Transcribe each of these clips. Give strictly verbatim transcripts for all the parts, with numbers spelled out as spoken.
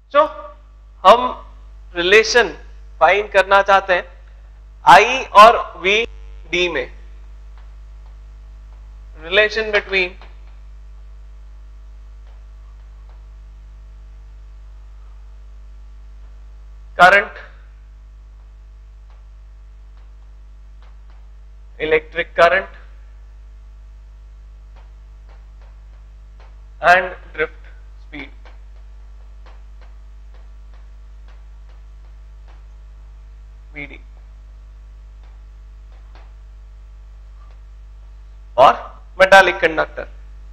जो हम relation find करना चाहते हैं आई और वी डी में, relation between current, electric current and drift speed. VD और मेटालिक कंडक्टर।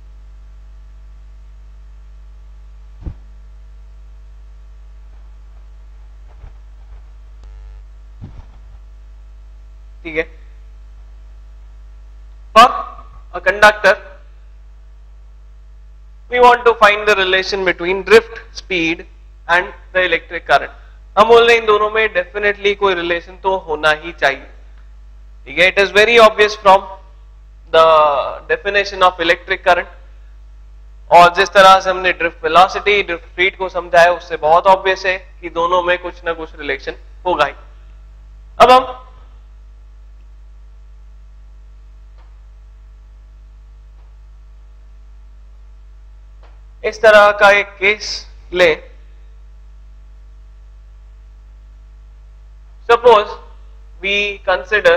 ठीक है, for a conductor we want to find the relation between drift speed and the electric current। हम बोल रहे हैं इन दोनों में डेफिनेटली कोई रिलेशन तो होना ही चाहिए। ठीक है, it is very obvious from the definition of electric current, और जिस तरह से हमने ड्रिफ्ट वेलोसिटी, ड्रिफ्ट स्पीड को समझाया उससे बहुत ऑब्वियस है कि दोनों में कुछ ना कुछ रिलेशन होगा ही। अब हम इस तरह का एक केस ले, suppose we consider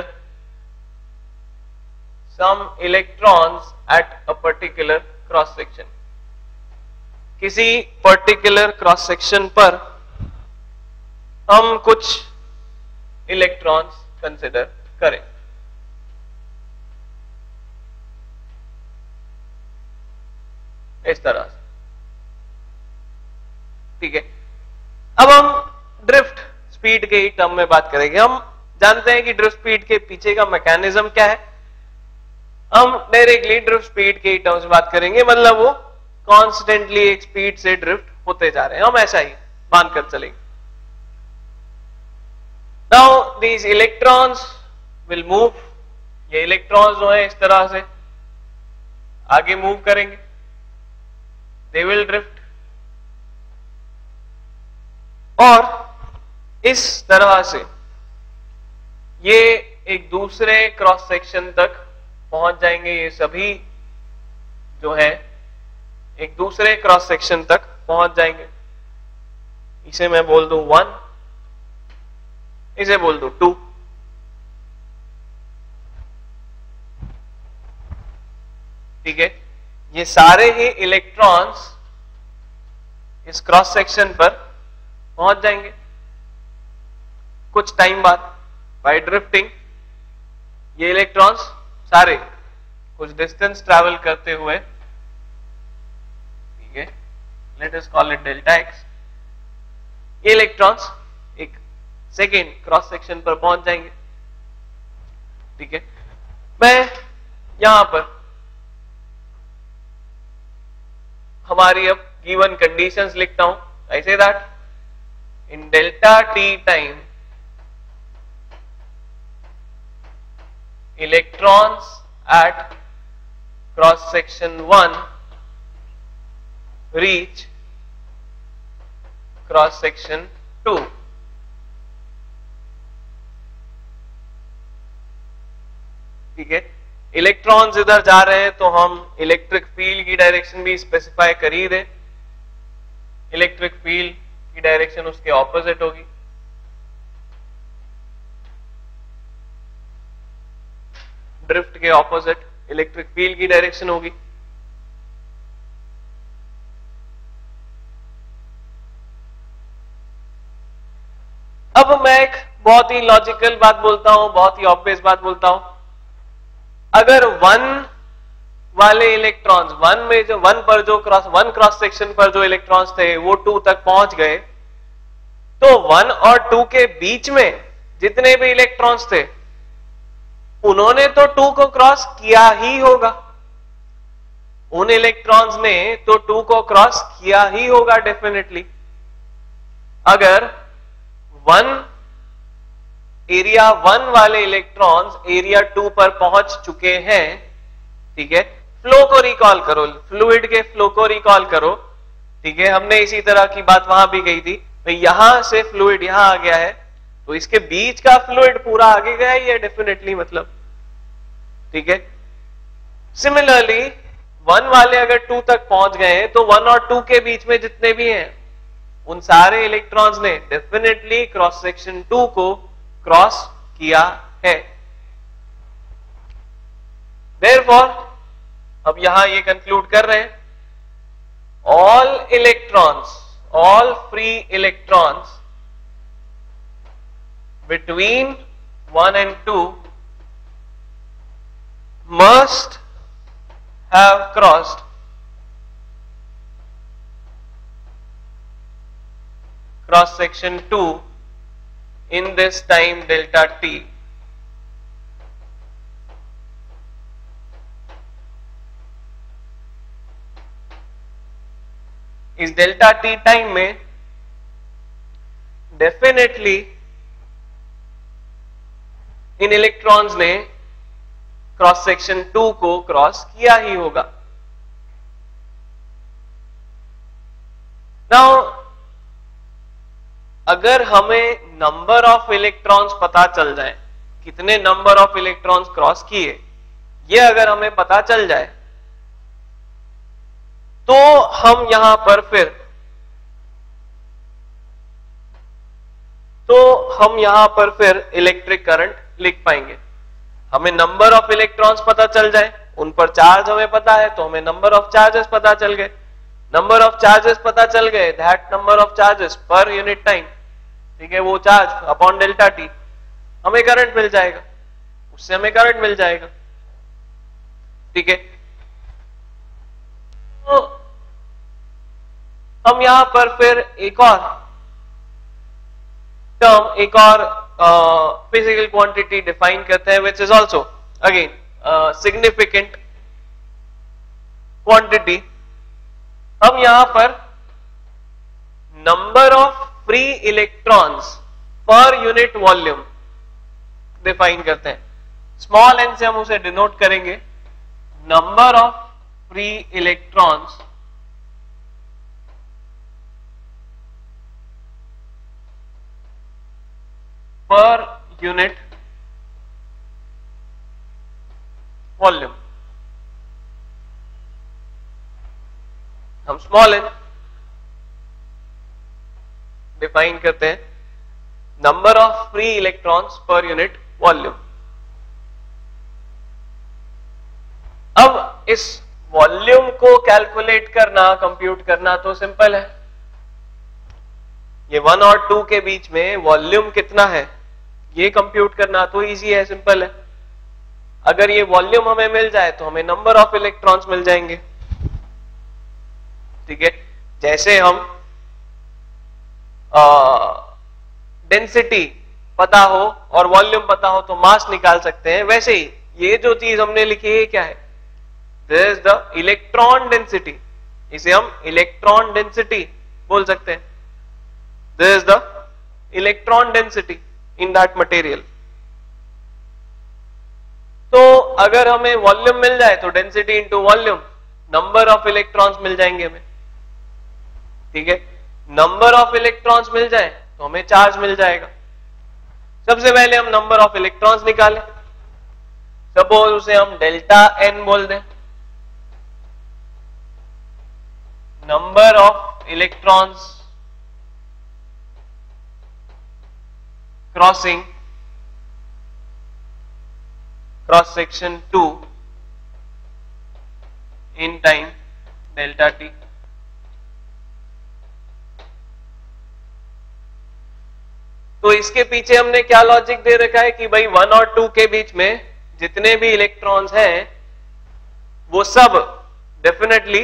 some electrons at a particular cross section. किसी पर्टिकुलर क्रॉस सेक्शन पर हम कुछ इलेक्ट्रॉन्स कंसिडर करें। इस तरह से, ठीक है। अब हम ड्रिफ्ट स्पीड के ही टर्म में बात करेंगे। हम जानते हैं कि ड्रिफ्ट स्पीड के पीछे का मैकेनिज्म क्या है। हम डायरेक्टली ड्रिफ्ट स्पीड के ही टर्म्स में बात करेंगे, मतलब वो कॉन्स्टेंटली एक स्पीड से ड्रिफ्ट होते जा रहे हैं, हम ऐसा ही मानकर चलेंगे। Now these electrons will move, ये इलेक्ट्रॉन्स जो है इस तरह से आगे मूव करेंगे, दे विल ड्रिफ्ट, और इस तरह से ये एक दूसरे क्रॉस सेक्शन तक पहुंच जाएंगे। ये सभी जो है एक दूसरे क्रॉस सेक्शन तक पहुंच जाएंगे। इसे मैं बोल दूं वन, इसे बोल दूं टू। ठीक है, ये सारे ही इलेक्ट्रॉन्स इस क्रॉस सेक्शन पर पहुंच जाएंगे। कुछ टाइम बाद बाय ड्रिफ्टिंग ये इलेक्ट्रॉन्स सारे कुछ डिस्टेंस ट्रैवल करते हुए, ठीक है, let us call it delta x, ये इलेक्ट्रॉन्स एक सेकेंड क्रॉस सेक्शन पर पहुंच जाएंगे। ठीक है, मैं यहां पर हमारी अब गिवन कंडीशंस लिखता हूं। I say that in delta t time electrons at cross section one reach cross section two। ठीक है, इलेक्ट्रॉन्स इधर जा रहे हैं तो हम इलेक्ट्रिक फील्ड की डायरेक्शन भी स्पेसिफाई कर ही दे। इलेक्ट्रिक फील्ड की डायरेक्शन उसके ऑपोजिट होगी। ड्रिफ्ट के ऑपोजिट इलेक्ट्रिक फील्ड की डायरेक्शन होगी। अब मैं एक बहुत ही लॉजिकल बात बोलता हूं, बहुत ही ऑब्वियस बात बोलता हूं। अगर वन वाले इलेक्ट्रॉन्स, वन में जो वन पर जो क्रॉस वन क्रॉस सेक्शन पर जो इलेक्ट्रॉन्स थे वो टू तक पहुंच गए, तो वन और टू के बीच में जितने भी इलेक्ट्रॉन्स थे उन्होंने तो टू को क्रॉस किया ही होगा। उन इलेक्ट्रॉन्स ने तो टू को क्रॉस किया ही होगा डेफिनेटली। अगर वन एरिया वन वाले इलेक्ट्रॉन्स एरिया टू पर पहुंच चुके हैं, ठीक है, फ्लो को रिकॉल करो, फ्लूइड के फ्लो को रिकॉल करो। ठीक है, हमने इसी तरह की बात वहां भी कही थी, तो यहां से फ्लूइड यहां आ गया है, तो इसके बीच का फ्लूइड पूरा आगे गया ही है डेफिनेटली, मतलब ठीक है। सिमिलरली वन वाले अगर टू तक पहुंच गए हैं, तो वन और टू के बीच में जितने भी हैं उन सारे इलेक्ट्रॉन्स ने डेफिनेटली क्रॉस सेक्शन टू को क्रॉस किया है। देयरफॉर अब यहां ये कंक्लूड कर रहे हैं, all electrons, all free electrons between one and two must have crossed cross section two in this time delta t. इस डेल्टा टी टाइम में डेफिनेटली इन इलेक्ट्रॉन्स ने क्रॉस सेक्शन टू को क्रॉस किया ही होगा। नाउ अगर हमें नंबर ऑफ इलेक्ट्रॉन्स पता चल जाए, कितने नंबर ऑफ इलेक्ट्रॉन्स क्रॉस किए, ये अगर हमें पता चल जाए, तो हम यहां पर फिर तो हम यहां पर फिर इलेक्ट्रिक करंट लिख पाएंगे। हमें नंबर ऑफ इलेक्ट्रॉन्स पता चल जाए, उन पर चार्ज हमें पता है, तो हमें नंबर ऑफ चार्जेस पता चल गए। नंबर ऑफ चार्जेस पता चल गए, that number of charges per unit time, ठीक है, वो चार्ज अपॉन डेल्टा टी, हमें करंट मिल जाएगा, उससे हमें करंट मिल जाएगा, ठीक है। तो हम यहां पर फिर एक और टर्म, एक और फिजिकल क्वांटिटी डिफाइन करते हैं, which is also again significant quantity. हम यहां पर number of free electrons per unit volume define करते हैं। स्मॉल एन से हम उसे डिनोट करेंगे, number of free electrons per unit volume. हम स्मॉल एन डिफाइन करते हैं, number of free electrons per unit volume. अब इस वॉल्यूम को कैलकुलेट करना, कंप्यूट करना तो सिंपल है। ये वन और टू के बीच में वॉल्यूम कितना है ये कंप्यूट करना तो इजी है, सिंपल है। अगर ये वॉल्यूम हमें मिल जाए तो हमें नंबर ऑफ इलेक्ट्रॉन्स मिल जाएंगे, ठीक है। जैसे हम डेंसिटी पता हो और वॉल्यूम पता हो तो मास निकाल सकते हैं, वैसे ही ये जो चीज हमने लिखी है क्या है, this is the electron density, इसे हम इलेक्ट्रॉन डेंसिटी बोल सकते हैं। This is the electron density in that material. तो अगर हमें वॉल्यूम मिल जाए तो density into volume, number of electrons मिल जाएंगे हमें, ठीक है। नंबर ऑफ इलेक्ट्रॉन्स मिल जाए तो हमें चार्ज मिल जाएगा। सबसे पहले हम नंबर ऑफ इलेक्ट्रॉन्स निकालें, सपोज उसे हम डेल्टा एन बोल दें, number of electrons crossing cross section two in time delta t. तो इसके पीछे हमने क्या लॉजिक दे रखा है कि भाई वन और टू के बीच में जितने भी इलेक्ट्रॉन्स हैं वो सब डेफिनेटली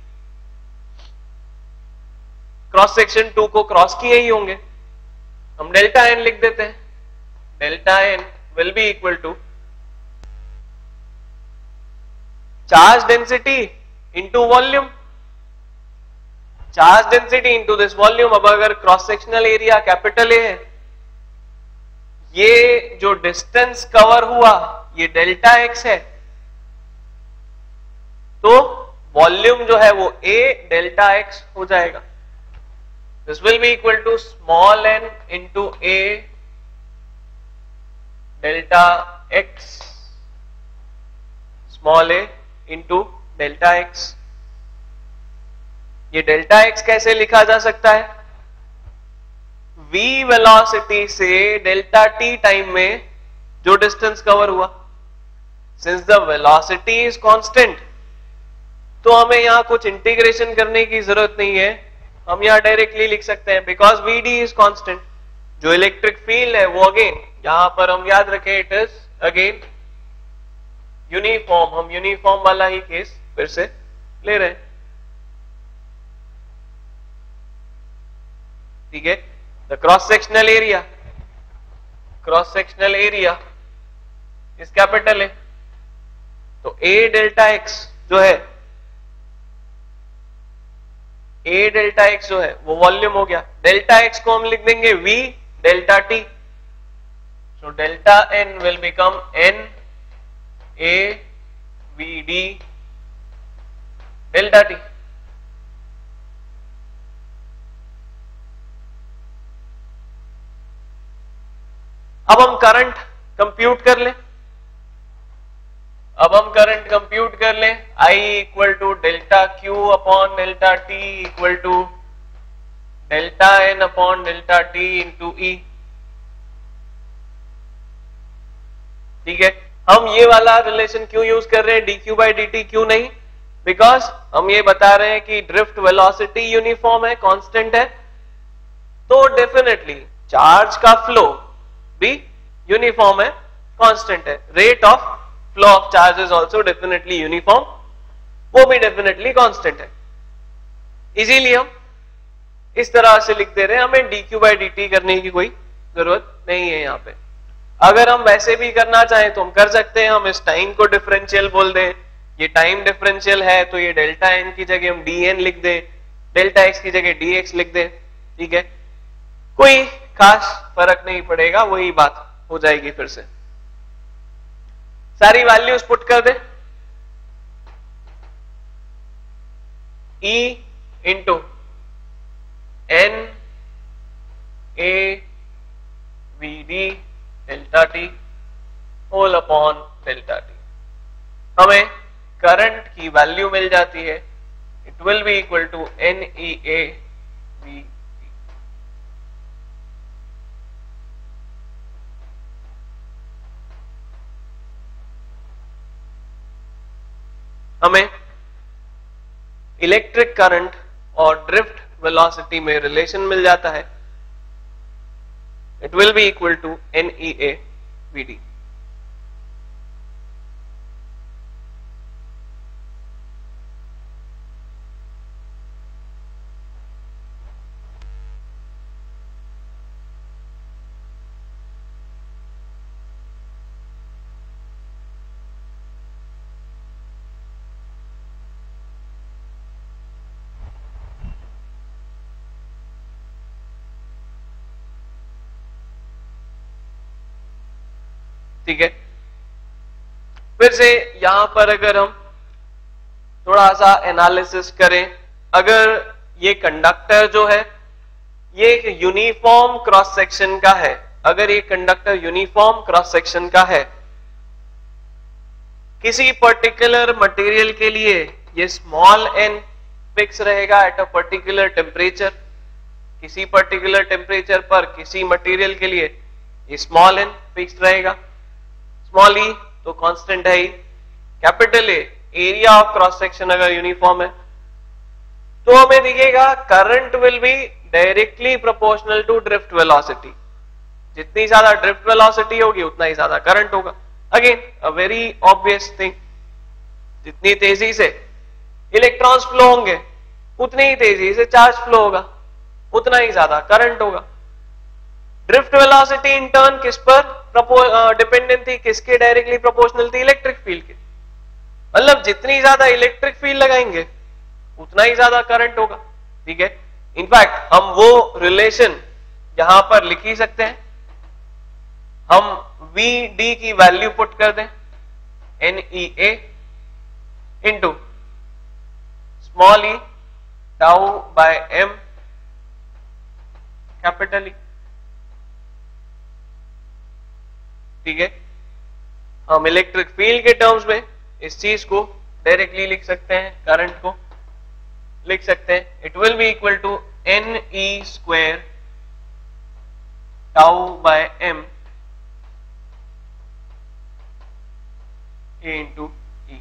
क्रॉस सेक्शन टू को क्रॉस किए ही होंगे। हम डेल्टा एन लिख देते हैं, delta n will be equal to charge density into volume, charge density into this volume. अब अगर cross sectional area capital A है, ये जो डिस्टेंस कवर हुआ ये डेल्टा एक्स है, तो वॉल्यूम जो है वो A डेल्टा एक्स हो जाएगा. This will be equal to small n into A delta x small a into delta x. ये डेल्टा एक्स कैसे लिखा जा सकता है? v वेलोसिटी से डेल्टा t टाइम में जो डिस्टेंस कवर हुआ, since the velocity is constant तो हमें यहां कुछ इंटीग्रेशन करने की जरूरत नहीं है, हम यहां डायरेक्टली लिख सकते हैं because v d is constant. जो इलेक्ट्रिक फील्ड है वो अगेन यहां पर हम याद रखें इट इज अगेन यूनिफॉर्म. हम यूनिफॉर्म वाला ही केस फिर से ले रहे हैं. ठीक है. The cross sectional area cross sectional area is capital है. तो A डेल्टा एक्स जो है A डेल्टा एक्स जो है वो वॉल्यूम हो गया. डेल्टा एक्स को हम लिख देंगे V delta T. So delta N will become N A V D delta T. अब हम करंट कंप्यूट कर लें. अब हम करंट कंप्यूट कर लें. I equal to delta q upon delta t equal to delta n upon delta t into ई. ठीक है. हम ये वाला रिलेशन क्यों यूज कर रहे हैं d q by d t? क्यों नहीं? बिकॉज हम ये बता रहे हैं कि ड्रिफ्ट वेलोसिटी यूनिफॉर्म है, कांस्टेंट है, तो डेफिनेटली चार्ज का फ्लो भी यूनिफॉर्म है, कांस्टेंट है. Rate of flow of charge is also definitely uniform, वो भी डेफिनेटली कांस्टेंट है. इसीलिए हम इस तरह से लिख दे रहे हैं. हमें d q by d t करने की कोई जरूरत नहीं है यहाँ पे. अगर हम वैसे भी करना चाहें तो हम कर सकते हैं. हम इस टाइम को डिफरेंशियल बोल दें. ये टाइम डिफरेंशियल है तो ये डेल्टा एन की जगह हम डी एन लिख दें, डेल्टा एक्स की जगह डी एक्स लिख दें. ठीक है. कोई खास फर्क नहीं पड़ेगा, वही बात हो जाएगी. फिर से सारी वैल्यूज पुट कर दे. E into n A v d delta t whole upon delta t. हमें करंट की वैल्यू मिल जाती है. It will be equal to n e A v. हमें इलेक्ट्रिक करंट और ड्रिफ्ट वेलोसिटी में रिलेशन मिल जाता है. It will be equal to n e A v d. ठीक है. फिर से यहां पर अगर हम थोड़ा सा एनालिसिस करें, अगर ये कंडक्टर जो है ये एक यूनिफॉर्म क्रॉस सेक्शन का है, अगर ये कंडक्टर यूनिफॉर्म क्रॉस सेक्शन का है, किसी पर्टिकुलर मटेरियल के लिए ये स्मॉल एन फिक्स रहेगा एट अ पर्टिकुलर टेम्परेचर. किसी पर्टिकुलर टेम्परेचर पर किसी मटेरियल के लिए ये स्मॉल एन फिक्स रहेगा. स्मॉल ई तो कांस्टेंट है ही. Capital A area of cross section अगर यूनिफॉर्म है तो हमें दिखेगा current will be directly proportional to drift velocity. जितनी ज्यादा ड्रिफ्ट वेलोसिटी होगी उतना ही ज्यादा करंट होगा. Again a very obvious thing. जितनी तेजी से इलेक्ट्रॉन्स फ्लो होंगे उतनी ही तेजी से चार्ज फ्लो होगा, उतना ही ज्यादा करंट होगा. ड्रिफ्ट वेलोसिटी इन टर्न किस पर डिपेंडेंट थी? किसके डायरेक्टली प्रोपोर्शनल थी? इलेक्ट्रिक फील्ड के. मतलब जितनी ज्यादा इलेक्ट्रिक फील्ड लगाएंगे उतना ही ज्यादा करंट होगा. ठीक है. इनफैक्ट हम वो रिलेशन यहां पर लिख ही सकते हैं. हम वी डी की वैल्यू पुट कर दें n e A into small e tau by m capital E. ठीक है, हम इलेक्ट्रिक फील्ड के टर्म्स में इस चीज को डायरेक्टली लिख सकते हैं, करंट को लिख सकते हैं, it will be equal to n E square tau by m A into E.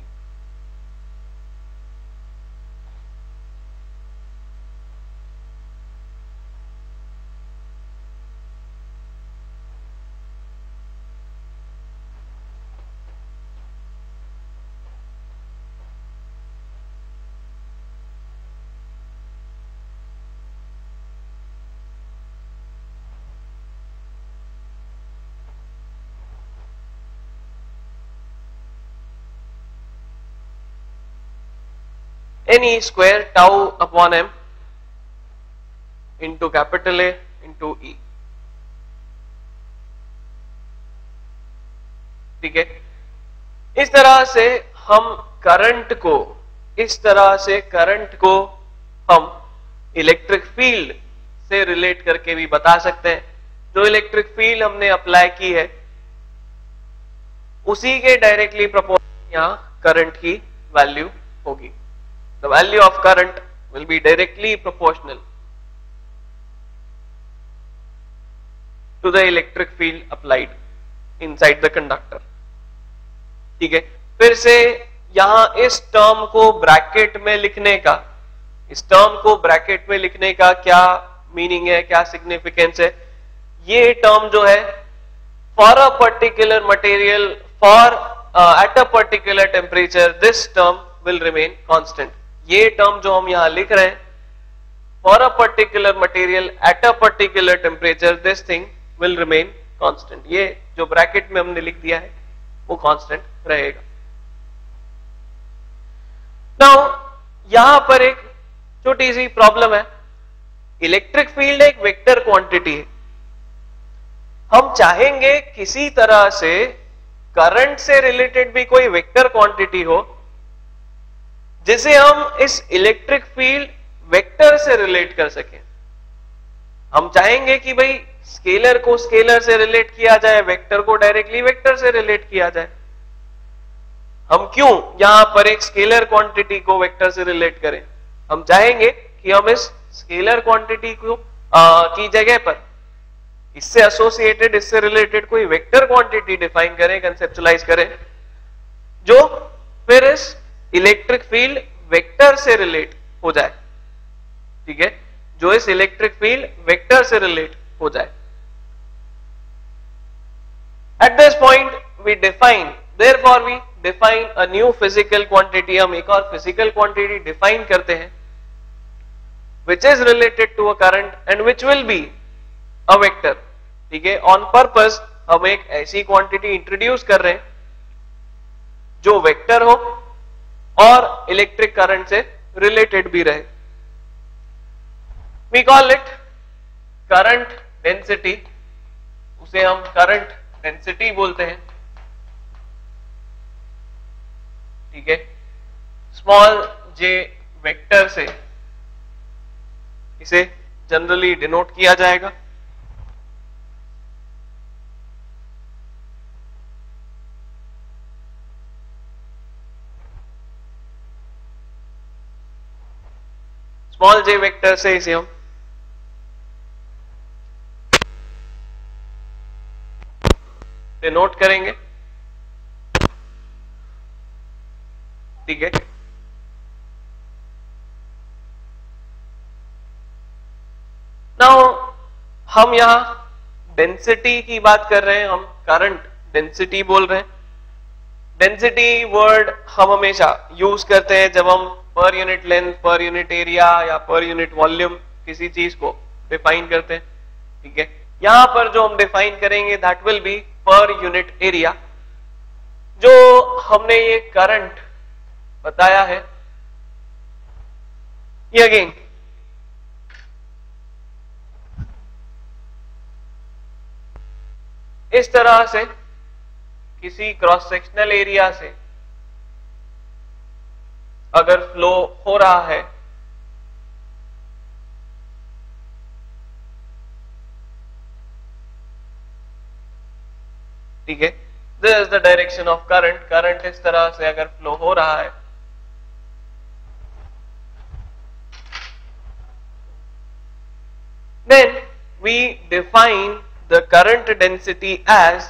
N E square tau upon m into capital A into ई। ठीक है, इस तरह से हम करंट को इस तरह से करंट को हम इलेक्ट्रिक फील्ड से रिलेट करके भी बता सकते हैं। जो इलेक्ट्रिक फील्ड हमने अप्लाई की है उसी के डायरेक्टली प्रोपोर्शनल यहां करंट की वैल्यू होगी। The value of current will be directly proportional to the electric field applied inside the conductor। ठीक है, फिर से यहां इस टर्म को ब्रैकेट में लिखने का इस टर्म को ब्रैकेट में लिखने का क्या मीनिंग है, क्या सिग्निफिकेंस है? ये टर्म जो है for a particular material for at a particular temperature this term will remain constant. ये टर्म जो हम यहां लिख रहे हैं for a particular material at a particular temperature this thing will remain constant, ये जो ब्रैकेट में हमने लिख दिया है वो कांस्टेंट रहेगा। नाउ यहां पर एक छोटी सी प्रॉब्लम है। इलेक्ट्रिक फील्ड एक वेक्टर क्वांटिटी है। हम चाहेंगे किसी तरह से करंट से रिलेटेड भी कोई वेक्टर क्वांटिटी हो जिसे हम इस इलेक्ट्रिक फील्ड वेक्टर से रिलेट कर सकें। हम चाहेंगे कि भाई स्केलर को स्केलर से रिलेट किया जाए, वेक्टर को डायरेक्टली वेक्टर से रिलेट किया जाए। हम क्यों यहां पर एक स्केलर क्वांटिटी को वेक्टर से रिलेट करें? हम चाहेंगे कि हम इस स्केलर क्वांटिटी को आ, की जगह पर इससे एसोसिएटेड इससे रिलेटेड कोई वेक्टर क्वांटिटी डिफाइन करें, कंसेप्चुलाइज करें, जो फिर इस इलेक्ट्रिक फील्ड वेक्टर से रिलेट हो जाए। ठीक है, जो इस इलेक्ट्रिक फील्ड वेक्टर से रिलेट हो जाए। At this point we define therefore we define a new physical quantity. हम एक और फिजिकल क्वांटिटी डिफाइन करते हैं which is related to a current and which will be a vector। ठीक है, ऑन पर्पस हम एक ऐसी क्वांटिटी इंट्रोड्यूस कर रहे हैं जो वेक्टर हो और इलेक्ट्रिक करंट से रिलेटेड भी रहे। We call it current density, उसे हम करंट डेंसिटी बोलते हैं। ठीक है, स्मॉल जे वेक्टर से इसे जनरली डिनोट किया जाएगा। स्मॉल जे वेक्टर से इसे हम डिनोट करेंगे। ठीक है, नाउ हम यहां डेंसिटी की बात कर रहे हैं, हम करंट डेंसिटी बोल रहे हैं। डेंसिटी वर्ड हम हमेशा यूज करते हैं जब हम per unit length, per unit area या पर यूनिट वॉल्यूम किसी चीज को डिफाइन करते हैं। ठीक है, यहां पर जो हम डिफाइन करेंगे that will be per unit area. जो हमने ये करंट बताया है ये अगेन इस तरह से किसी क्रॉस सेक्शनल एरिया से अगर फ्लो हो रहा है, ठीक है, this is the direction of current, current इस तरह से अगर फ्लो हो रहा है, then we define the current density as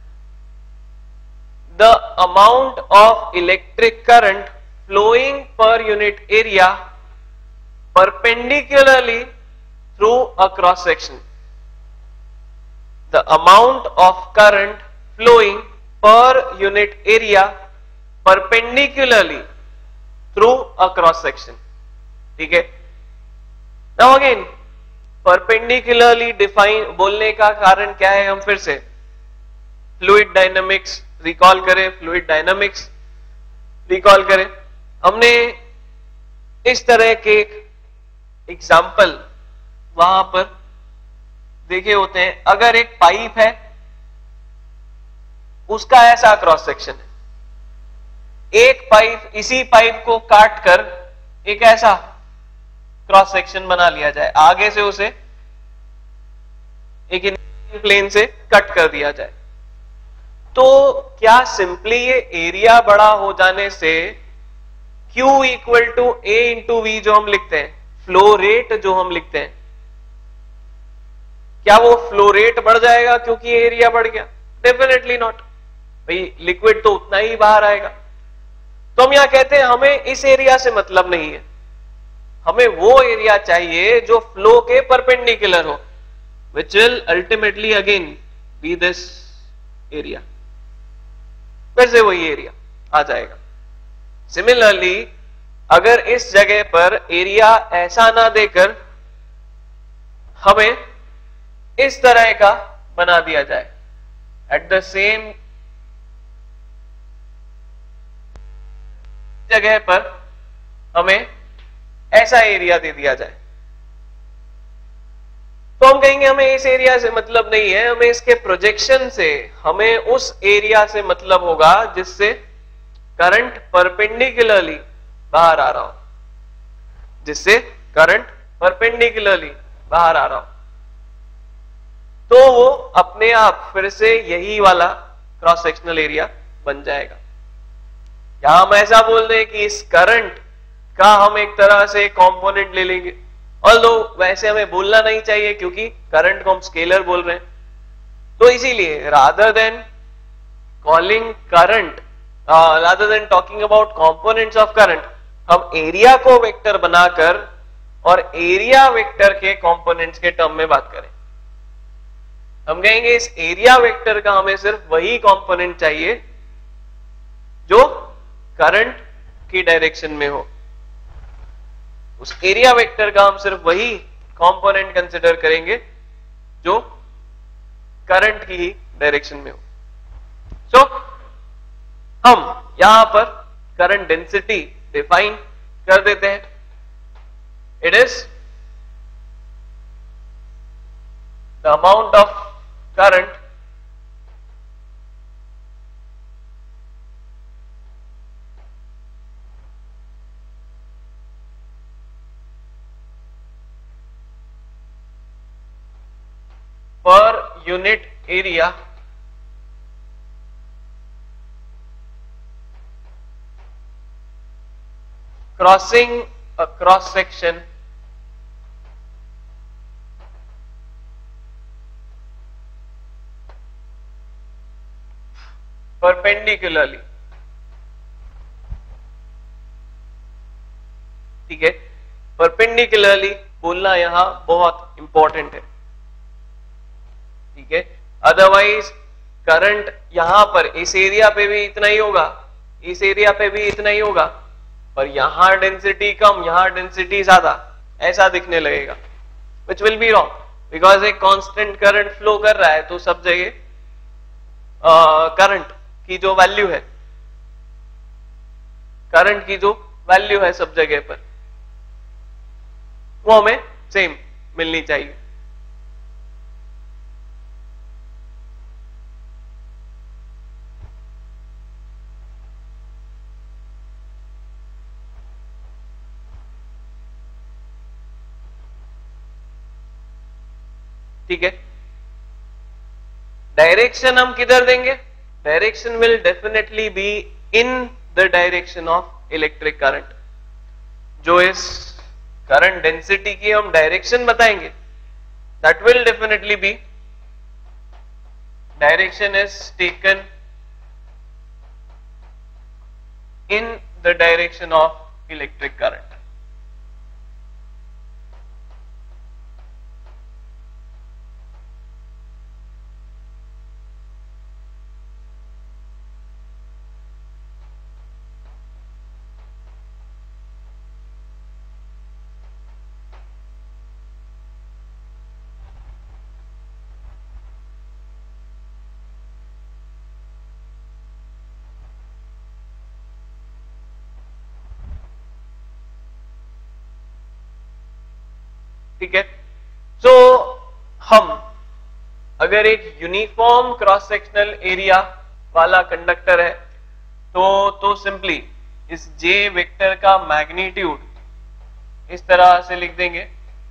the amount of electric current flowing per unit area perpendicularly through a cross section. The amount of current flowing per unit area perpendicularly through a cross section. ठीक है? Now again, perpendicularly define बोलने का कारण क्या है? हम फिर से फ्लूइड डायनामिक्स रिकॉल करें, फ्लूइड डायनामिक्स रिकॉल करें। हमने इस तरह के एग्जाम्पल वहां पर देखे होते हैं। अगर एक पाइप है, उसका ऐसा क्रॉस सेक्शन है, एक पाइप, इसी पाइप को काट कर एक ऐसा क्रॉस सेक्शन बना लिया जाए, आगे से उसे एक प्लेन से कट कर दिया जाए, तो क्या सिंपली ये एरिया बड़ा हो जाने से Q equal to A into v जो हम लिखते हैं, फ्लो रेट जो हम लिखते हैं, क्या वो फ्लो रेट बढ़ जाएगा क्योंकि एरिया बढ़ गया? Definitely not. भाई लिक्विड तो उतना ही बाहर आएगा। तो हम यहां कहते हैं हमें इस एरिया से मतलब नहीं है, हमें वो एरिया चाहिए जो फ्लो के परपेंडिकुलर हो, which will ultimately again be this area। फिर से वही एरिया आ जाएगा। सिमिलरली अगर इस जगह पर एरिया ऐसा ना देकर हमें इस तरह का बना दिया जाए, एट द सेम जगह पर हमें ऐसा एरिया दे दिया जाए, तो हम कहेंगे हमें इस एरिया से मतलब नहीं है, हमें इसके प्रोजेक्शन से, हमें उस एरिया से मतलब होगा जिससे करंट परपेंडिकुलरली बाहर आ रहा हो, जिससे करंट परपेंडिकुलरली बाहर आ रहा हो, तो वो अपने आप फिर से यही वाला क्रॉस सेक्शनल एरिया बन जाएगा। यहां हम ऐसा बोल रहे हैं कि इस करंट का हम एक तरह से कंपोनेंट ले लेंगे, ऑल्दो वैसे हमें बोलना नहीं चाहिए क्योंकि करंट को हम स्केलर बोल रहे हैं, तो इसीलिए rather than calling current, rather than talking about components of current, हम एरिया को वेक्टर बनाकर और एरिया वेक्टर के कंपोनेंट्स के टर्म में बात करें। हम कहेंगे इस एरिया वेक्टर का हमें सिर्फ वही कंपोनेंट चाहिए जो करंट की डायरेक्शन में हो, उस एरिया वेक्टर का हम सिर्फ वही कंपोनेंट कंसिडर करेंगे जो करंट की ही डायरेक्शन में हो। सो so, हम यहां पर करंट डेंसिटी डिफाइन कर देते हैं। It is the amount of current per unit area crossing a cross section perpendicularly। ठीक है, परपेंडिकुलरली बोलना यहां बहुत इंपॉर्टेंट है, ठीक है, अदरवाइज करंट यहां पर इस एरिया पे भी इतना ही होगा, इस एरिया पे भी इतना ही होगा, पर यहां डेंसिटी कम, यहां डेंसिटी ज्यादा, ऐसा दिखने लगेगा, which will be wrong because एक कांस्टेंट करंट फ्लो कर रहा है, तो सब जगह करंट की जो वैल्यू है, करंट की जो वैल्यू है सब जगह पर, वो हमें सेम मिलनी चाहिए। ठीक है। डायरेक्शन हम किधर देंगे? Direction will definitely be in the direction of electric current. जो इस करंट डेंसिटी की हम डायरेक्शन बताएंगे, that will definitely be, direction is taken in the direction of electric current. ठीक है। सो हम अगर एक यूनिफॉर्म क्रॉस सेक्शनल एरिया वाला कंडक्टर है तो तो सिंपली इस जे वेक्टर का मैग्नीट्यूड इस तरह से लिख देंगे,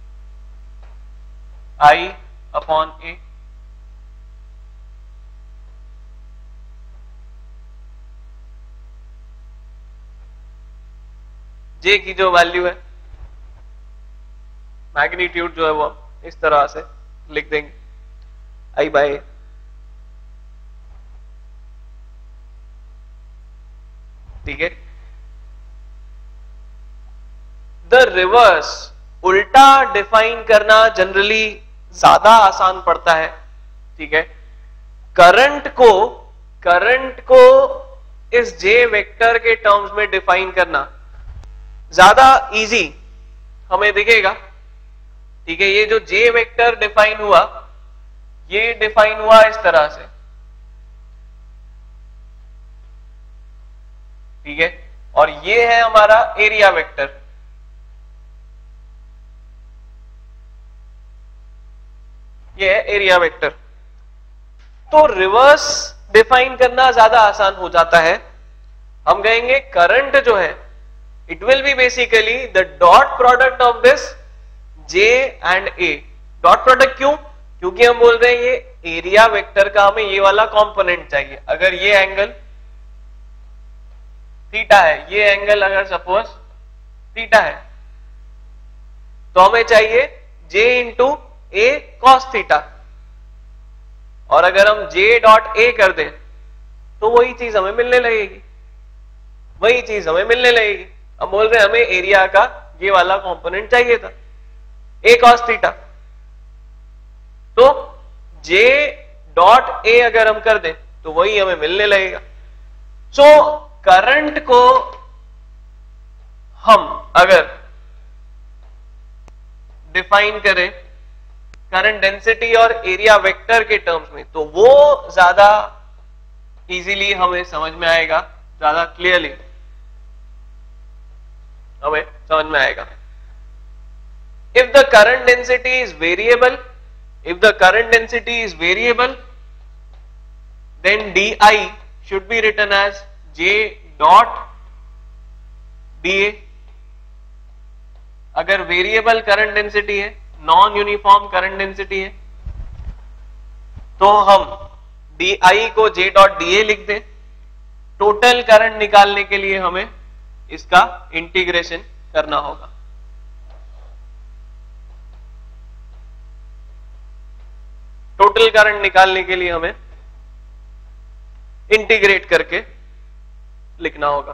आई अपॉन ए। जे की जो वैल्यू है, मैग्नीट्यूड जो है वो इस तरह से लिख देंगे, आई बाय ए। ठीक है। द रिवर्स, उल्टा डिफाइन करना जनरली ज्यादा आसान पड़ता है। ठीक है। करंट को करंट को इस जे वेक्टर के टर्म्स में डिफाइन करना ज्यादा इजी हमें दिखेगा। ठीक है। ये जो जे वेक्टर डिफाइन हुआ, ये डिफाइन हुआ इस तरह से। ठीक है। और ये है हमारा एरिया वेक्टर। ये है एरिया वेक्टर। तो रिवर्स डिफाइन करना ज्यादा आसान हो जाता है। हम कहेंगे करंट जो है, it will be basically the dot product of this J and A। Dot product क्यों? क्योंकि हम बोल रहे हैं ये एरिया वेक्टर का हमें ये वाला कंपोनेंट चाहिए। अगर ये एंगल थीटा है, ये एंगल अगर सपोज थीटा है, तो हमें चाहिए J into A cos theta. और अगर हम J डॉट A कर दें तो वही चीज हमें मिलने लगेगी, वही चीज हमें मिलने लगेगी। हम बोल रहे हैं हमें एरिया का ये वाला कंपोनेंट चाहिए था, ए कॉस थीटा। तो J डॉट ए अगर हम कर दें तो वही हमें मिलने लगेगा। सो so, करंट को हम अगर डिफाइन करें करंट डेंसिटी और एरिया वेक्टर के टर्म्स में, तो वो ज्यादा इजीली हमें समझ में आएगा, ज्यादा क्लियरली हमें समझ में आएगा। If the current density is variable, if the current density is variable, then di should be written as J dot dA। अगर वेरिएबल करंट डेंसिटी है, नॉन यूनिफॉर्म करंट डेंसिटी है, तो हम di को J डॉट dA लिख दें। Total current निकालने के लिए हमें इसका इंटीग्रेशन करना होगा। टोटल करंट निकालने के लिए हमें इंटीग्रेट करके लिखना होगा।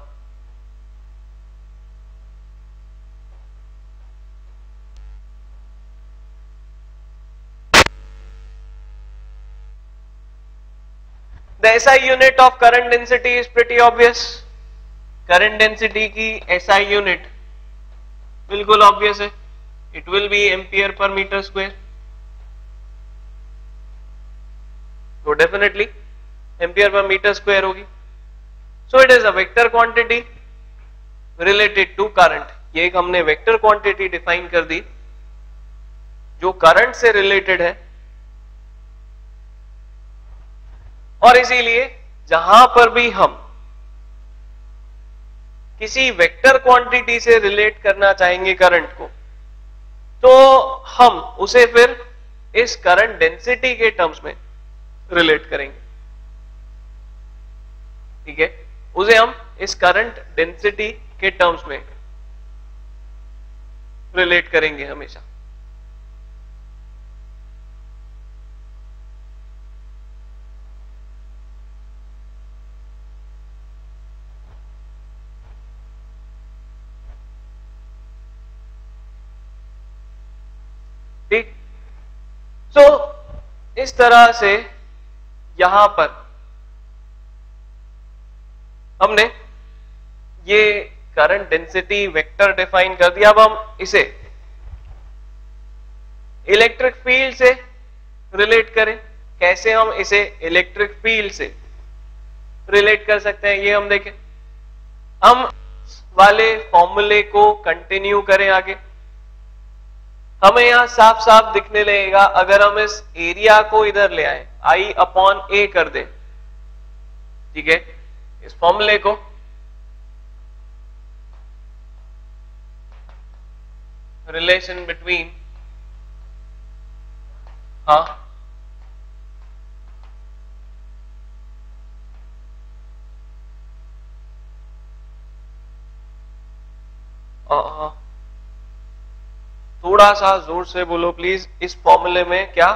The S I unit of current density is pretty obvious. Current density की S I यूनिट बिल्कुल ऑब्वियस है, it will be ampere per metre square. तो definitely ampere per metre square होगी। So it is a vector quantity related to current. ये एक हमने vector quantity define कर दी जो करंट से रिलेटेड है, और इसीलिए जहां पर भी हम किसी वेक्टर क्वांटिटी से रिलेट करना चाहेंगे करंट को, तो हम उसे फिर इस करंट डेंसिटी के टर्म्स में रिलेट करेंगे, ठीक है, उसे हम इस करंट डेंसिटी के टर्म्स में रिलेट करेंगे हमेशा। ठीक, सो so, इस तरह से यहां पर हमने ये करंट डेंसिटी वेक्टर डिफाइन कर दिया। अब हम इसे इलेक्ट्रिक फील्ड से रिलेट करें। कैसे हम इसे इलेक्ट्रिक फील्ड से रिलेट कर सकते हैं ये हम देखें। हम वाले फॉर्मूले को कंटिन्यू करें आगे। हमें यहां साफ साफ दिखने लगेगा अगर हम इस एरिया को इधर ले आए, आई अपॉन ए कर दें, ठीक है, इस फॉर्मूले को रिलेशन बिटवीन हाँ हाँ थोड़ा सा जोर से बोलो प्लीज। इस फॉर्मूले में क्या?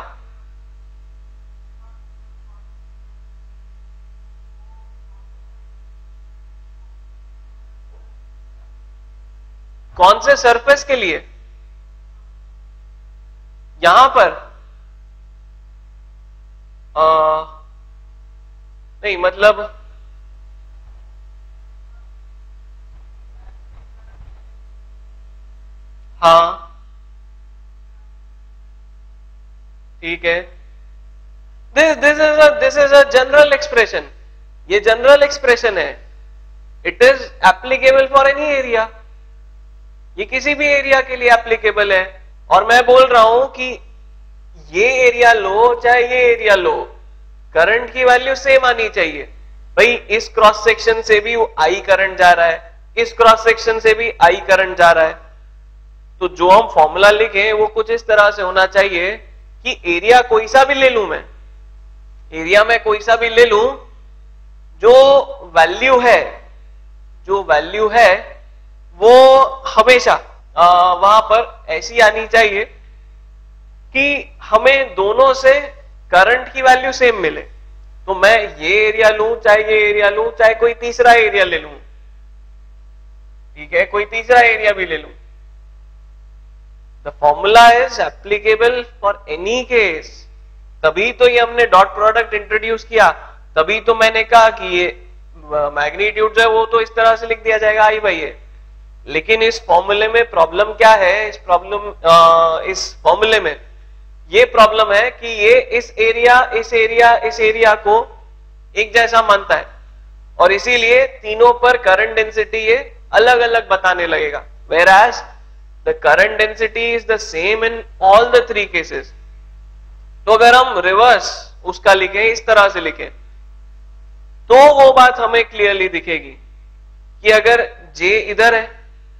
कौन से सरफेस के लिए? यहां पर आ, नहीं मतलब हाँ ठीक है, this this is a this is a general expression. ये जनरल एक्सप्रेशन है, it is applicable for any area. ये किसी भी एरिया के लिए एप्लीकेबल है। और मैं बोल रहा हूं कि ये एरिया लो चाहे ये एरिया लो, करंट की वैल्यू सेम आनी चाहिए। भाई इस क्रॉस सेक्शन से भी आई करंट जा रहा है, इस क्रॉस सेक्शन से भी आई करंट जा रहा है, तो जो हम फॉर्मूला लिखे वो कुछ इस तरह से होना चाहिए कि एरिया कोई सा भी ले लूं, मैं एरिया में कोई सा भी ले लूं, जो वैल्यू है जो वैल्यू है वो हमेशा वहां पर ऐसी आनी चाहिए कि हमें दोनों से करंट की वैल्यू सेम मिले। तो मैं ये एरिया लूं चाहे ये एरिया लूं चाहे कोई तीसरा एरिया ले लूं, ठीक है, कोई तीसरा एरिया भी ले लूं, the formula is applicable for any case. तभी तो ये हमने डॉट प्रोडक्ट इंट्रोड्यूस किया, तभी तो मैंने कहा कि ये मैग्नीट्यूड जो है वो तो इस तरह से लिख दिया जाएगा आई बाई ए। लेकिन इस फॉर्मूले में प्रॉब्लम क्या है? इस प्रॉब्लम इस फॉर्मूले में ये प्रॉब्लम है कि ये इस एरिया इस एरिया इस एरिया को एक जैसा मानता है और इसीलिए तीनों पर करंट डेंसिटी ये अलग अलग बताने लगेगा, whereas the current density is the same in all the three cases। तो अगर हम रिवर्स उसका लिखें, इस तरह से लिखें, तो वो बात हमें क्लियरली दिखेगी कि अगर J इधर है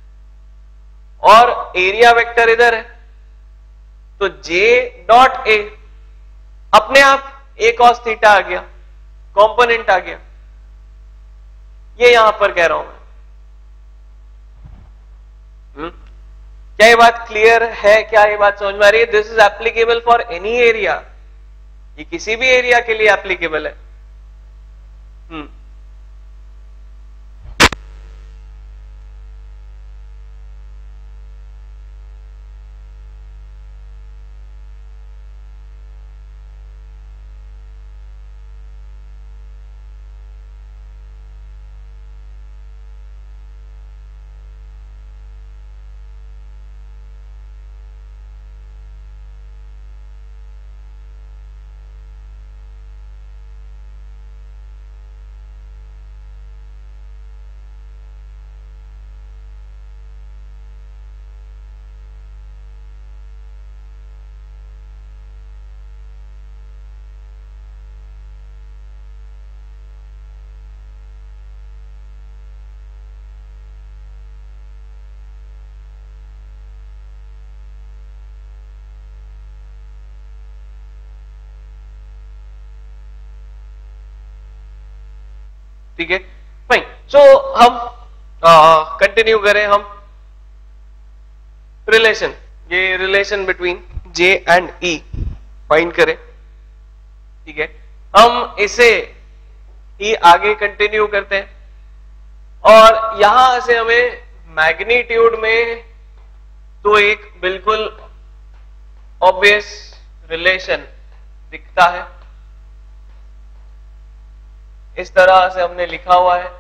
और एरिया वेक्टर इधर है तो J डॉट ए अपने आप a cos थीटा आ गया, कंपोनेंट आ गया। ये यहां पर कह रहा हूं मैं। हुँ? क्या ये बात क्लियर है? क्या ये बात समझ में आ रही है? This is applicable for any area, ये किसी भी एरिया के लिए एप्लीकेबल है। हम्म ठीक है, फाइन। सो हम कंटिन्यू करें, हम रिलेशन, ये relation between J and E find करें, ठीक है। हम इसे ही आगे कंटिन्यू करते हैं और यहां से हमें मैग्नीट्यूड में तो एक बिल्कुल ऑब्वियस रिलेशन दिखता है, इस तरह से हमने लिखा हुआ है।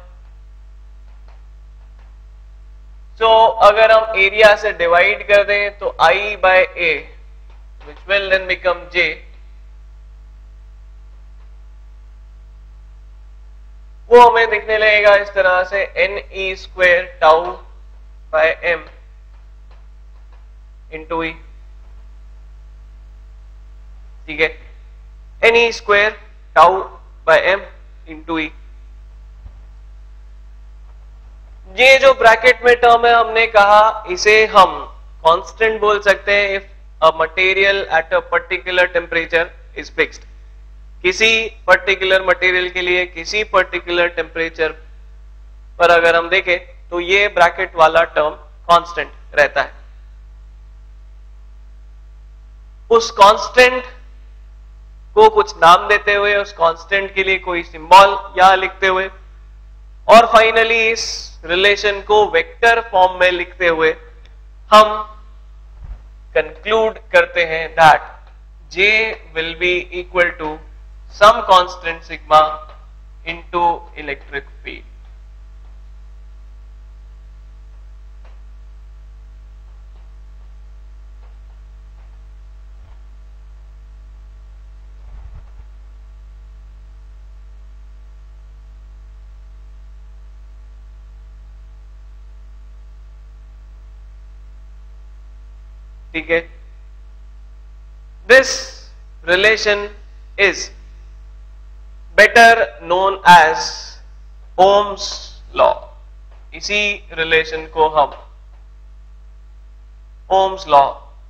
सो so, अगर हम एरिया से डिवाइड कर दें तो I by A which will then become J, वो हमें दिखने लगेगा इस तरह से n e square tau by m into ई, ठीक है, N e square tau by m into E. ये जो ब्रैकेट में टर्म है हमने कहा इसे हम कांस्टेंट बोल सकते हैं if a material at a particular temperature is fixed. किसी पर्टिकुलर मटेरियल के लिए किसी पर्टिकुलर टेम्परेचर पर अगर हम देखें तो ये ब्रैकेट वाला टर्म कांस्टेंट रहता है। उस कांस्टेंट को कुछ नाम देते हुए, उस कांस्टेंट के लिए कोई सिंबल या लिखते हुए, और फाइनली इस रिलेशन को वेक्टर फॉर्म में लिखते हुए हम कंक्लूड करते हैं that J will be equal to some constant sigma into electric field। ठीक है, this relation is better known as Ohm's law. इसी रिलेशन को हम ओम्स लॉ,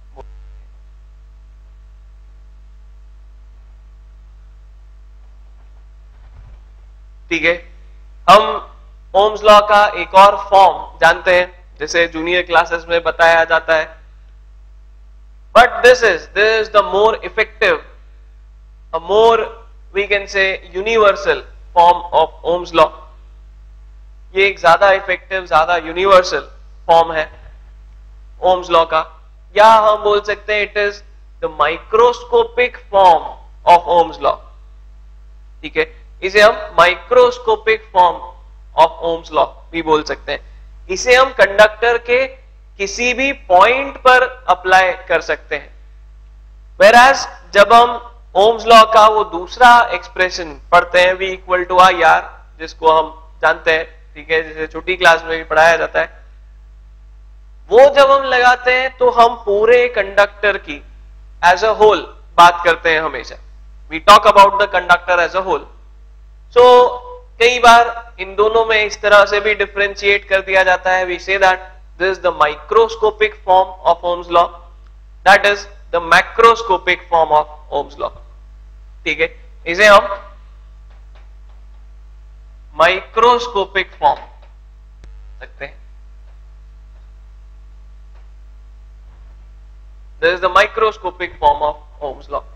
ठीक है। हम ओम्स लॉ का एक और फॉर्म जानते हैं जिसे जूनियर क्लासेस में बताया जाता है, but this is this is the more effective, a more we can say universal form of Ohm's law। ये एक ज्यादा इफेक्टिव, ज्यादा यूनिवर्सल फॉर्म है ओम्स लॉ का, या हम बोल सकते हैं it is the microscopic form of Ohm's law, ठीक है। इसे हम microscopic form of Ohm's law भी बोल सकते हैं। इसे हम कंडक्टर के किसी भी पॉइंट पर अप्लाई कर सकते हैं। Whereas जब हम ओम्स लॉ का वो दूसरा एक्सप्रेशन पढ़ते हैं V equal to I R, जिसको हम जानते हैं, ठीक है, जिसे छोटी क्लास में भी पढ़ाया जाता है, वो जब हम लगाते हैं तो हम पूरे कंडक्टर की एज अ होल बात करते हैं हमेशा। We talk about the conductor as a whole. So कई बार इन दोनों में इस तरह से भी डिफरेंशिएट कर दिया जाता है। We say that this is the microscopic form of Ohm's law, that is the macroscopic form of Ohm's law, ठीक है। इसे हम माइक्रोस्कोपिक फॉर्म सकते हैं। this is the microscopic form of Ohm's law।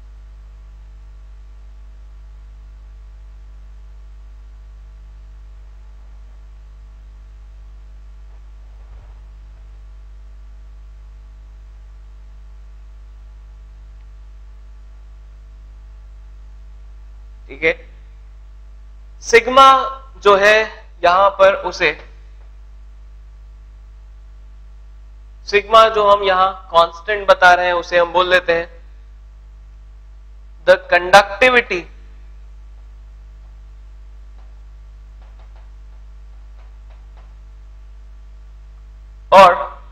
ठीक है, सिग्मा जो है यहां पर, उसे सिग्मा जो हम यहां कांस्टेंट बता रहे हैं उसे हम बोल देते हैं द कंडक्टिविटी और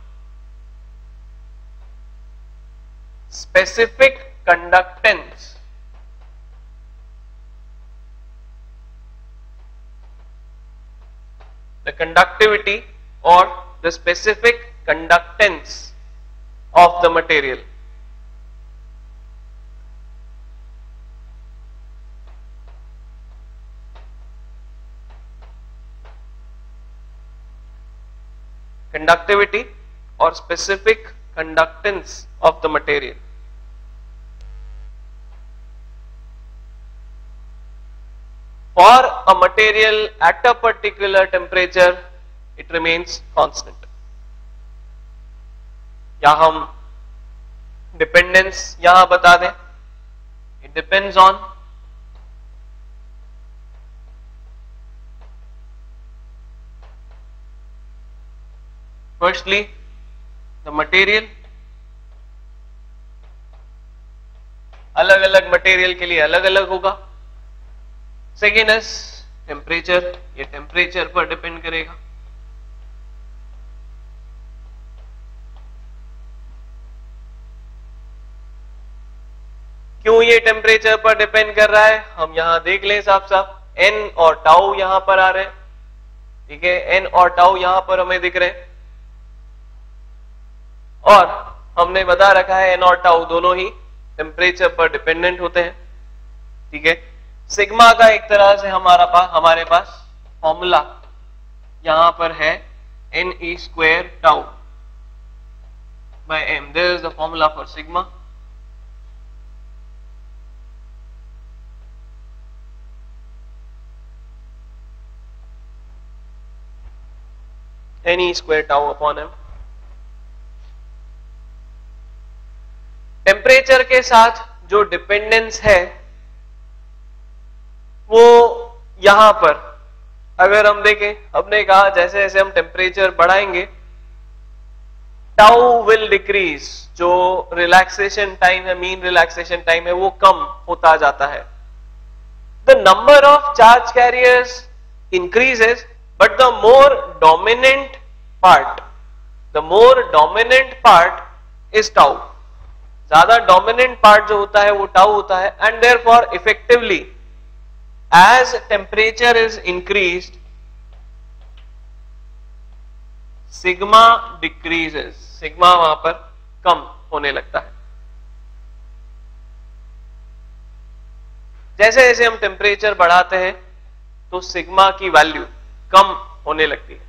specific conductance the conductivity or the specific conductance of the material। conductivity or specific conductance of the material. For a material at a particular temperature, it remains constant. या हम dependence यहां बता दें, it depends on firstly the material. अलग अलग material के लिए अलग अलग होगा. सेकेंड इज टेम्परेचर, ये टेम्परेचर पर डिपेंड करेगा. क्यों ये टेम्परेचर पर डिपेंड कर रहा है हम यहां देख लें साफ साफ. एन और टाउ यहां पर आ रहे हैं, ठीक है, एन और टाउ यहां पर हमें दिख रहे हैं और हमने बता रखा है एन और टाउ दोनों ही टेम्परेचर पर डिपेंडेंट होते हैं, ठीक है. सिग्मा का एक तरह से हमारा पास हमारे पास फॉर्मूला यहां पर है N E square tau by M. This is the formula for sigma. N E square tau upon M. Temperature के साथ जो डिपेंडेंस है वो यहां पर अगर हम देखें, हमने कहा जैसे जैसे हम टेम्परेचर बढ़ाएंगे टाउ विल डिक्रीज. जो रिलैक्सेशन टाइम है, मीन रिलैक्सेशन टाइम है, वो कम होता जाता है. The number of charge carriers increases but the more dominant part the more dominant part is tau. ज्यादा डोमिनेंट पार्ट जो होता है वो टाउ होता है. And therefore effectively as temperature is increased, sigma decreases. sigma वहां पर कम होने लगता है. जैसे जैसे हम टेम्परेचर बढ़ाते हैं तो सिग्मा की वैल्यू कम होने लगती है.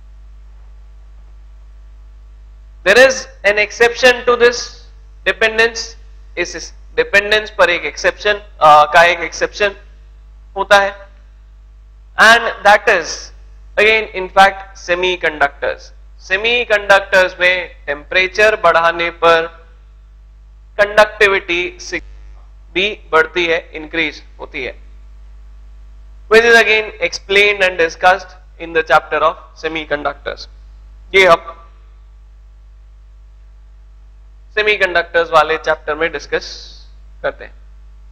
There is an exception to this dependence. इस डिपेंडेंस पर एक एक्सेप्शन का एक एक्सेप्शन होता है and that is again in fact semiconductors. Semiconductors में टेम्परेचर बढ़ाने पर कंडक्टिविटी भी बढ़ती है, इंक्रीज होती है, which is again explained and discussed in the chapter of semiconductors. ये हम सेमीकंडक्टर्स वाले चैप्टर में डिस्कस करते हैं.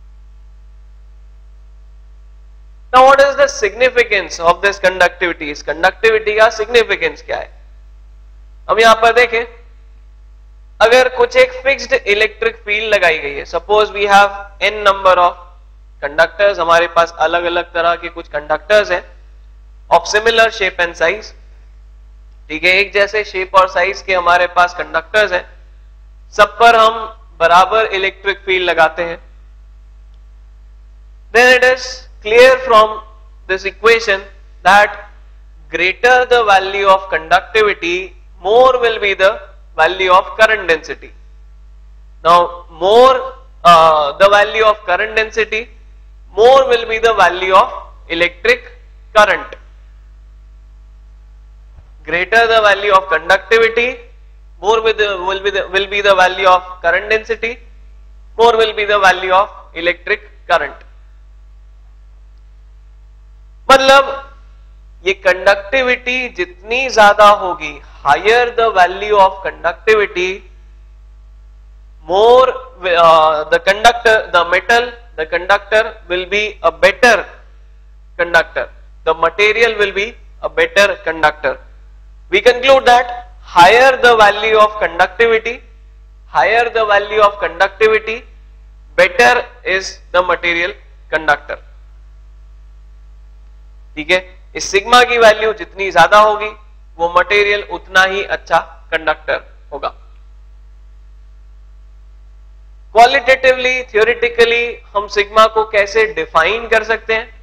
Now what is the significance of this conductivity? इस conductivity का significance क्या है? हम यहां पर देखें, अगर कुछ एक फिक्स्ड इलेक्ट्रिक फील्ड लगाई गई है, suppose we have n number of conductors, हमारे पास अलग अलग तरह के कुछ कंडक्टर्स हैं of similar shape and size, ठीक है, एक जैसे शेप और साइज के हमारे पास कंडक्टर्स हैं, सब पर हम बराबर इलेक्ट्रिक फील्ड लगाते हैं. Then it is clear from this equation that greater the value of conductivity, more will be the value of current density. Now more uh, the value of current density, more will be the value of electric current. Greater the value of conductivity, more will, the, will, be the, will be the value of current density, more will be the value of electric current. मतलब ये conductivity जितनी ज्यादा होगी, higher the value of conductivity, more the conductor the metal the conductor will be a better conductor, the material will be a better conductor. We conclude that higher the value of conductivity, higher the value of conductivity, better is the material conductor. ठीक है, इस sigma की value जितनी ज्यादा होगी वो material उतना ही अच्छा कंडक्टर होगा. क्वालिटेटिवली, थ्योरेटिकली हम सिग्मा को कैसे डिफाइन कर सकते हैं?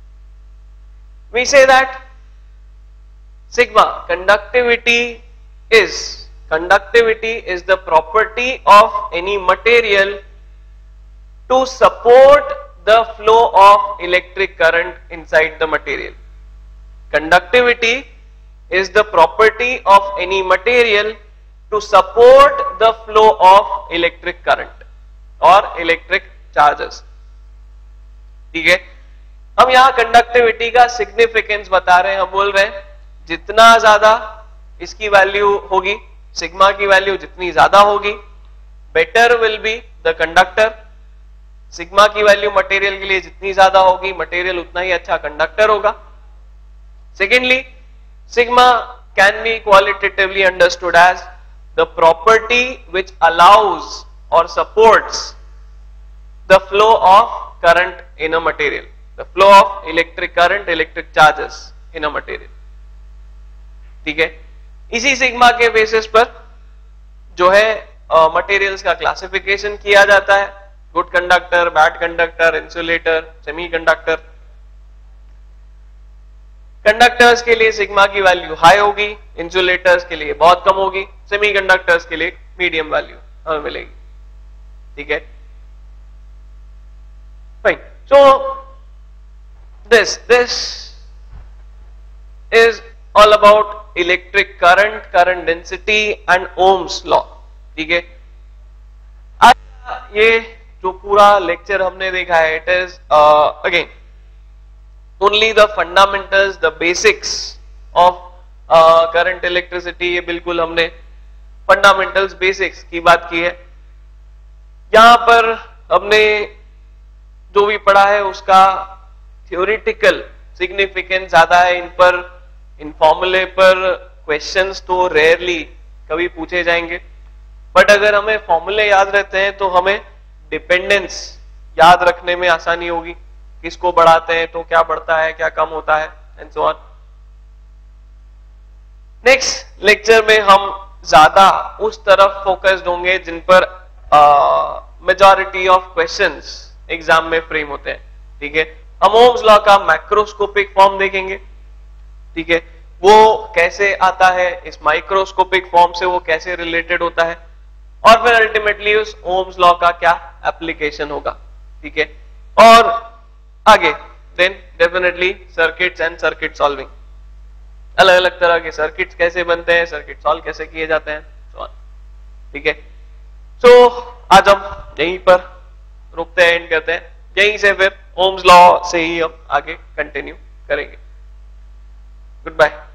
We say that sigma conductivity is conductivity is the property of any material to support the flow of electric current inside the material. Conductivity is the property of any material to support the flow of electric current or electric charges. ठीक है, हम यहां conductivity का significance बता रहे हैं. हम बोल रहे हैं जितना ज्यादा इसकी वैल्यू होगी, सिग्मा की वैल्यू जितनी ज्यादा होगी, better will be the conductor. Sigma की वैल्यू मटेरियल के लिए जितनी ज्यादा होगी, मटेरियल उतना ही अच्छा कंडक्टर होगा. Secondly, sigma can be qualitatively understood as the property which allows और supports the flow of current in a material, the flow of electric current, electric charges in a material. ठीक है, इसी sigma के basis पर जो है materials का classification किया जाता है. Good conductor, bad conductor, insulator, semiconductor. Conductors के लिए सिग्मा की वैल्यू हाई होगी, इंसुलेटर्स के लिए बहुत कम होगी, सेमीकंडक्टर्स के लिए मीडियम वैल्यू हमें मिलेगी. ठीक है, fine. So this this is all about electric current, current density and Ohm's law. ठीक है, आज ये जो पूरा लेक्चर हमने देखा है, it is again only the fundamentals, the basics of current electricity. ये बिल्कुल हमने फंडामेंटल्स, बेसिक्स की बात की है. यहां पर हमने जो भी पढ़ा है उसका थ्योरेटिकल सिग्निफिकेंस ज्यादा है. इन पर, इन फॉर्मूले पर क्वेश्चंस तो रेयरली कभी पूछे जाएंगे, बट अगर हमें फॉर्मूले याद रहते हैं तो हमें डिपेंडेंस याद रखने में आसानी होगी. किसको बढ़ाते हैं तो क्या बढ़ता है, क्या कम होता है, and so on. Next lecture में हम ज्यादा उस तरफ फोकस्ड होंगे जिन पर मेजॉरिटी ऑफ क्वेश्चंस एग्जाम में फ्रेम होते हैं. ठीक है, हम ओम्स लॉ का मैक्रोस्कोपिक फॉर्म देखेंगे. ठीक है, वो कैसे आता है, इस माइक्रोस्कोपिक फॉर्म से वो कैसे रिलेटेड होता है, और फिर अल्टीमेटली उस ओम्स लॉ का क्या एप्लीकेशन होगा. ठीक है, और आगे then definitely circuits and circuit solving. अलग अलग तरह के सर्किट्स कैसे बनते हैं, सर्किट सॉल्व कैसे किए जाते हैं, सो ऑन. ठीक है, सो आज हम यहीं पर रुकते हैं, एंड करते हैं. यहीं से फिर ओम्स लॉ से ही हम आगे कंटिन्यू करेंगे. Good bye.